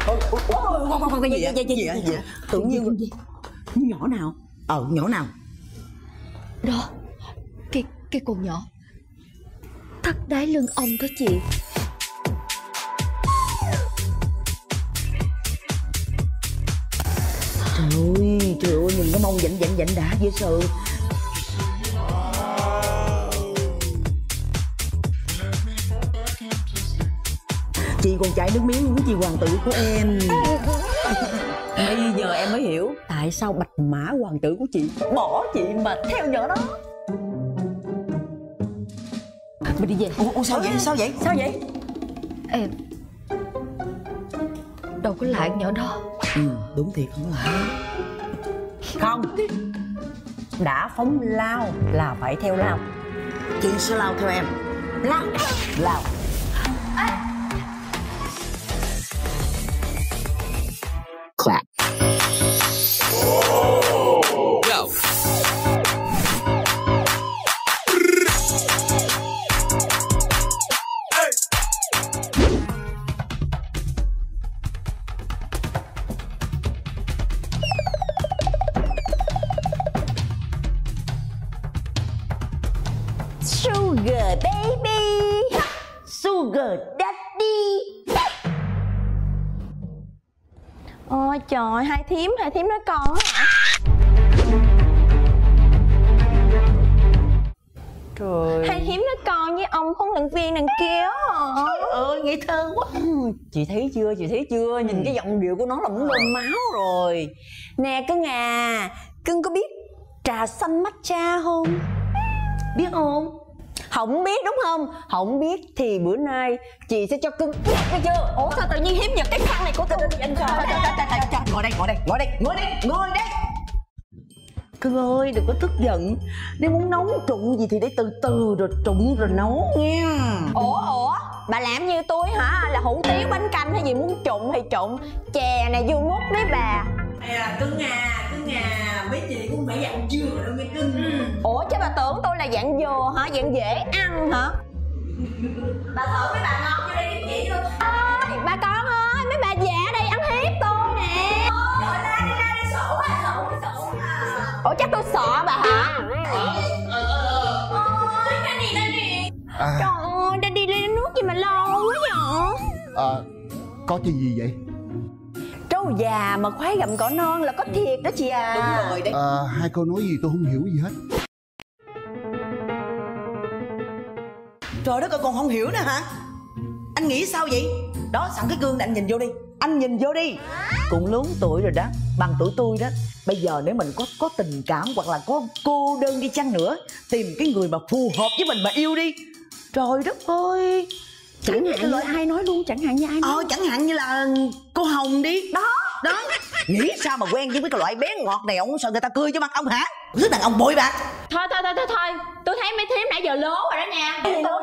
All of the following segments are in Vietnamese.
Cái gì vậy? Tự nhiên nhỏ nào? Nhỏ nào? Đó, cái con nhỏ thắt đáy lưng ông đó chị. Trời ơi, nhìn cái mông dạnh đã dễ sợ. Chị còn chảy nước miếng muốn chị hoàng tử của em. Bây giờ em mới hiểu tại sao bạch mã hoàng tử của chị bỏ chị mà theo nhỏ đó. Mình đi về. Sao vậy? Em đâu có lại nhỏ đó. Đúng thiệt không lại. Không, đã phóng lao là phải theo lao. Chị sẽ lao theo em. Lao. Clap. Go. Sugar baby, sugar daddy. Ôi trời, hai thím nói con hả? Trời. Hai thím nói con với ông huấn luyện viên đằng kia hả? Ơi ngây thơ quá. Chị thấy chưa? Nhìn cái giọng điệu của nó là muốn lên máu rồi. Nè cưng à, cưng có biết trà xanh matcha không? Biết không? Không biết đúng không? Không biết thì bữa nay chị sẽ cho cưng biết, nghe chưa? Ủa sao tự nhiên hiếp giật cái khăn này của cưng? Ngồi đây. Cưng ơi, đừng có tức giận. Nếu muốn nấu trụng gì thì để từ từ rồi trụng rồi nấu nha. Ủa bà làm như tôi hả? Là hủ tiếu bánh canh hay gì, muốn trụng thì trụng. Chè này vô mút đấy bà. Cưng à, mấy chị cũng phải dặn dừa đâu nghe cưng. Ủa chứ bà tưởng tôi là dạng dừa hả? Dạng dễ ăn hả? Bà thử mấy bà ngon vô đây kiếm chị luôn. Ơi bà con ơi, mấy bà già ở đây ăn hiếp tôi nè. Đi sổ à. Ủa chắc tôi sợ bà hả? Ôi Daddy. Trời ơi, Daddy lấy nước gì mà lâu quá vậy? Có chuyện gì vậy? Trâu già mà khoái gặm cỏ non là có thiệt đó chị à. Đúng rồi đấy. Hai cô nói gì tôi không hiểu gì hết. Trời đất ơi, còn không hiểu nữa hả? Anh nghĩ sao vậy? Đó, sẵn cái gương này anh nhìn vô đi. Anh nhìn vô đi. Cũng lớn tuổi rồi đó, bằng tuổi tôi đó. Bây giờ nếu mình có tình cảm hoặc là có cô đơn đi chăng nữa, tìm cái người mà phù hợp với mình mà yêu đi. Trời đất ơi. Chẳng hạn như ai nói luôn, chẳng hạn như ai nói. Chẳng hạn như là cô Hồng đi. Đó. Nghĩ sao mà quen với cái loại bé ngọt này, ông sợ người ta cười cho mặt ông hả? Thứ đàn ông bội bạc. Thôi tôi thấy mấy thím nãy giờ lố rồi đó nha. Cái gì lố?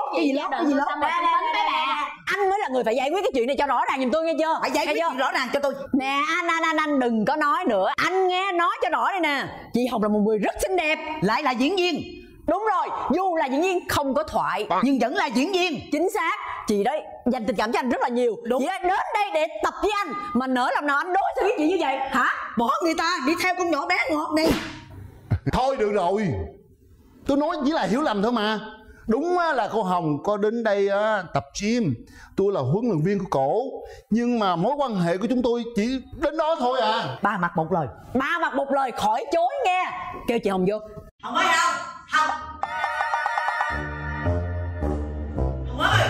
Anh mới là người phải giải quyết cái chuyện này cho rõ ràng giùm tôi nghe chưa? Phải giải quyết chuyện rõ ràng cho tôi. Nè anh đừng có nói nữa. Anh nghe nói cho rõ đây nè. Chị Hồng là một người rất xinh đẹp, lại là diễn viên. Đúng rồi, dù là diễn viên không có thoại nhưng vẫn là diễn viên. Chính xác. Chị đấy dành tình cảm cho anh rất là nhiều. Đúng. Chị ấy đến đây để tập với anh, mà nỡ lòng nào anh đối xử với chị như vậy hả? Bỏ người ta đi theo con nhỏ bé ngọt này. Thôi được rồi, tôi nói chỉ là hiểu lầm thôi mà. Đúng là cô Hồng có đến đây tập gym, tôi là huấn luyện viên của cổ, nhưng mà mối quan hệ của chúng tôi chỉ đến đó thôi à. Ba mặt một lời khỏi chối nghe. Kêu chị Hồng vô. Hồng ơi, Hồng ơi.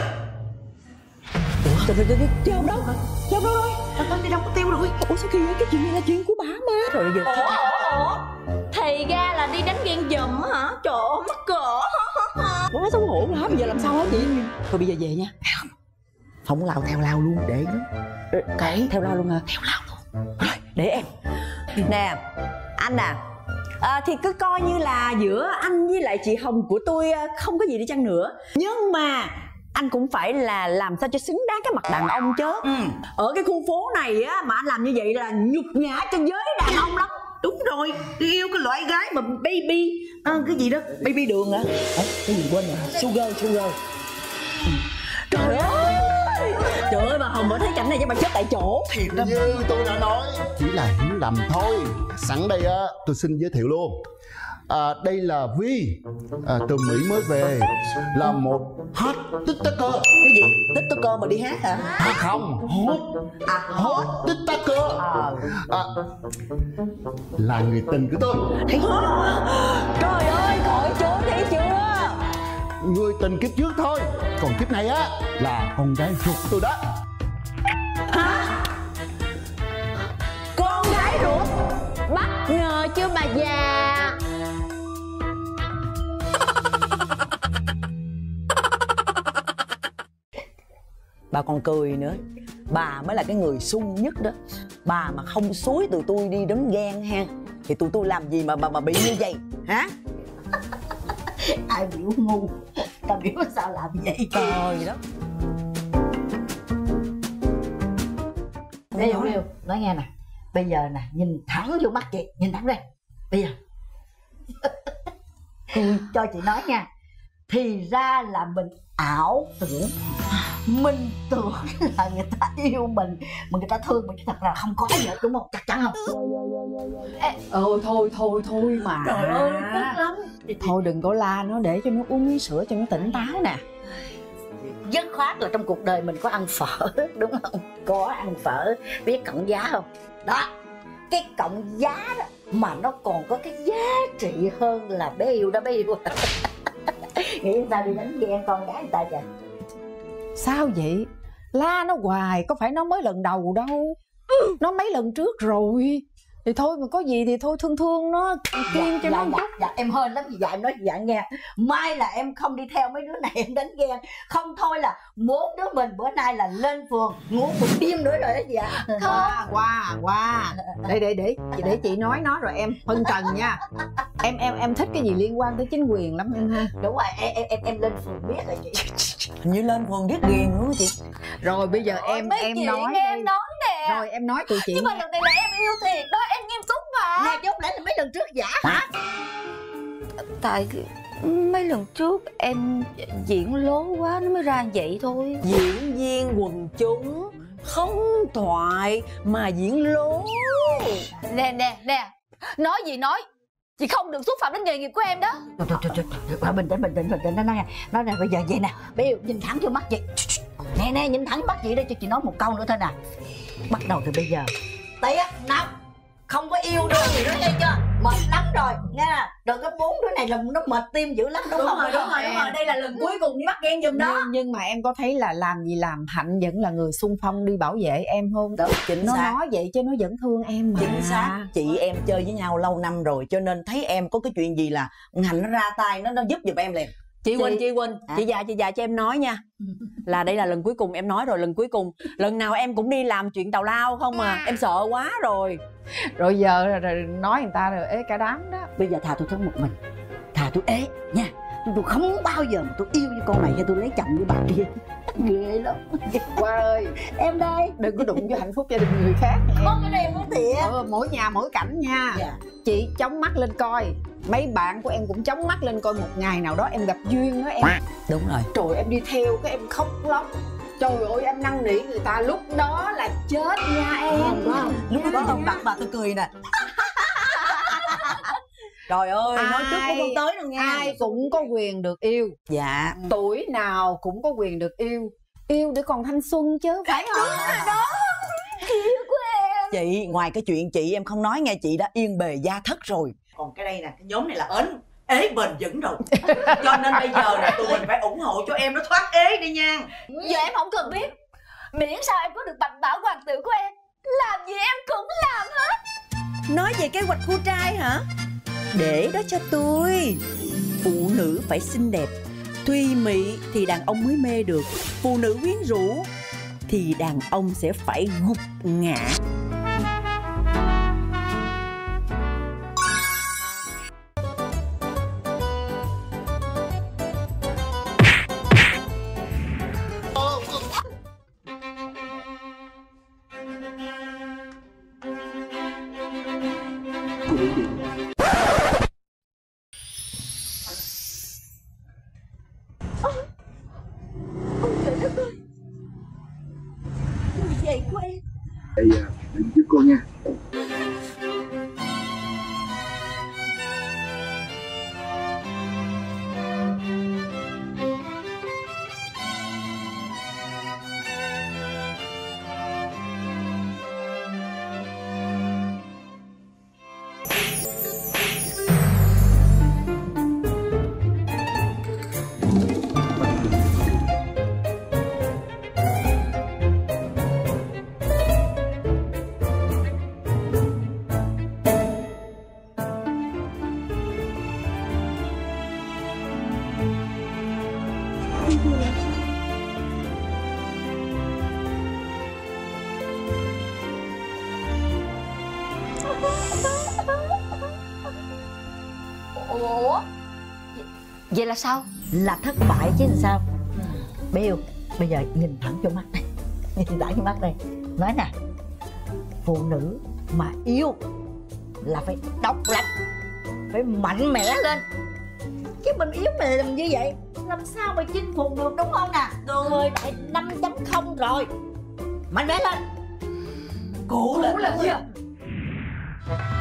Ủa chị Hồng đâu hả? Chị Hồng đâu rồi? Đi đâu có tiêu rồi. Ủa sao kỳ vậy? Cái chuyện này là chuyện của bà mà. Rồi giờ Ủa thì ra là đi đánh ghen giùm hả? Trời ơi mắc cỡ. Quá xấu hổ hả? Bây giờ làm sao hả chị? Thôi bây giờ về nha. Phóng lao theo lao luôn để nó. Cái theo lao luôn hả? Theo lao luôn. Rồi để em. Nè anh à, thì cứ coi như là giữa anh với lại chị Hồng của tôi không có gì đi chăng nữa, nhưng mà anh cũng phải là làm sao cho xứng đáng cái mặt đàn ông chứ. Ở cái khu phố này á mà anh làm như vậy là nhục nhã cho giới đàn ông lắm. Đúng rồi, yêu cái loại gái mà baby cái gì đó, baby đường hả? Cái gì quên rồi, sugar. Trời ơi bà Hồng mới thấy cảnh này cho bà chết tại chỗ. Thiệt đó. Như tôi đã nói, chỉ là hiểu lầm thôi. Sẵn đây á, tôi xin giới thiệu luôn. Đây là Vi, từ Mỹ mới về, là một hot tiktoker. Cái gì? TikToker mà đi hát hả? Không, hot tiktoker. Là người tình của tôi. Trời ơi, khỏi trốn thấy chưa? Người tình kiếp trước thôi, còn kiếp này á là con gái ruột của tôi đó. Hả? Con gái ruột? Bất ngờ chưa bà già? Bà còn cười nữa. Bà mới là cái người sung nhất đó. Bà mà không xúi tụi tôi đi đấm ghen ha, thì tụi tôi làm gì mà bà bị như vậy hả? Ai biểu ngu, tao biểu sao làm vậy. Trời đó. Điêu, nói nghe nè. Bây giờ nè, nhìn thẳng vô mắt chị, nhìn thẳng đây. Bây giờ tôi cho chị nói nha. Thì ra là mình ảo tưởng. Mình tưởng là người ta yêu mình, mà người ta thương mình, thật ra không có vậy, đúng không? Chắc chắn không? Thôi mà. Trời ơi, tức lắm. Thôi đừng có la nó, để cho nó uống miếng sữa cho nó tỉnh táo nè. Dứt khoát là trong cuộc đời mình có ăn phở, đúng không? Có ăn phở, biết cộng giá không? Đó, cái cộng giá đó mà nó còn có cái giá trị hơn là bé yêu đó, bé yêu. Nghĩ sao đi đánh ghen con gái người ta vậy? Sao vậy? La nó hoài, có phải nó mới lần đầu đâu. Nó mấy lần trước rồi. Thì thôi mà có gì thì thôi thương nó, kim cho nó một chút. Dạ em hên lắm, dạ em nói dạ nghe. Mai là em không đi theo mấy đứa này em đánh ghen. Không thôi là bốn đứa mình bữa nay là lên phường ngủ một đêm nữa rồi đó dạ. Qua để chị nói nó rồi em phân trần nha. Em thích cái gì liên quan tới chính quyền lắm em ha. Đúng rồi, em lên phường biết rồi chị. Hình như lên phường biết ghiền đúng không chị? Rồi bây giờ em nói nghe em nói nè. Rồi em nói tụi chị. Nhưng mà lần này là em yêu thiệt đó, em nghiêm túc mà. Nè chứ không lẽ là mấy lần trước giả hả? Tại mấy lần trước em diễn lố quá nó mới ra vậy thôi. Diễn viên quần chúng, không thoại mà diễn lố. Nè nói gì nói, chị không được xúc phạm đến nghề nghiệp của em đó. Trời, bình tĩnh nói nè, bây giờ vậy nè, bé yêu nhìn thẳng vô mắt chị. Nè nhìn thẳng mắt chị đây cho chị nói một câu nữa thôi nè. Bắt đầu từ bây giờ tiếc lắm, không có yêu đương gì nữa nghe chưa? Mệt lắm rồi nha. Rồi cái bốn đứa này là nó mệt tim dữ lắm đúng không? Đúng rồi, đây là lần cuối cùng đi bắt ghen giùm đó. Nhưng mà em có thấy là làm gì làm, Hạnh vẫn là người xung phong đi bảo vệ em không? Đúng, chính nó xác. nói vậy chứ nó vẫn thương em mà. Chính xác. Chị em chơi với nhau lâu năm rồi, cho nên thấy em có cái chuyện gì là Hạnh nó ra tay, nó giúp giùm em liền. Chị Quỳnh, chị già cho em nói nha. Là đây là lần cuối cùng, em nói rồi, lần cuối cùng. Lần nào em cũng đi làm chuyện tào lao không mà. Em sợ quá rồi. Rồi giờ rồi nói người ta rồi ế cả đám đó. Bây giờ thà tôi sống một mình, thà tôi ế nha. Tôi không bao giờ mà tôi yêu với con này hay tôi lấy chồng với bà kia. Ghê lắm. Qua ơi, em đây. đừng có đụng vô hạnh phúc gia đình người khác. Có cái này em nói thiệt. Mỗi nhà mỗi cảnh nha. Dạ. Chị chống mắt lên coi, mấy bạn của em cũng chống mắt lên coi, một ngày nào đó em gặp duyên đó em. Đúng rồi. Trời, em đi theo cái em khóc lóc. Trời ơi, em năn nỉ người ta, lúc đó là chết nha em. Lúc đó ông đặt bà tôi cười nè. Trời ơi, nói trước cũng không tới đâu nha. Ai cũng có quyền được yêu. Dạ. Tuổi nào cũng có quyền được yêu. Yêu để còn thanh xuân chứ, phải không? Đó, yêu của em. Chị, ngoài cái chuyện chị em không nói nghe, chị đã yên bề gia thất rồi. Còn cái đây nè, cái nhóm này là ế bền vững rồi. Cho nên bây giờ là tụi mình phải ủng hộ cho em nó thoát ế đi nha. Giờ em không cần biết, miễn sao em có được bạch bảo hoàng tử của em, làm gì em cũng làm hết. Nói về kế hoạch khu trai hả? Để đó cho tôi. Phụ nữ phải xinh đẹp, thùy mị thì đàn ông mới mê được. Phụ nữ quyến rũ thì đàn ông sẽ phải gục ngã. Đừng giúp cô nha. Ủa vậy là sao? Là thất bại chứ làm sao. Bé yêu, bây giờ nhìn thẳng vô mắt đây. Nhìn thẳng vô mắt đây. Nói nè, phụ nữ mà yêu là phải độc lập, phải mạnh mẽ lên. Chứ mình yếu mềm như vậy làm sao mà chinh phục được, đúng không nè? Thời đại 5.0 rồi, mạnh mẽ lên. Cụ là gì?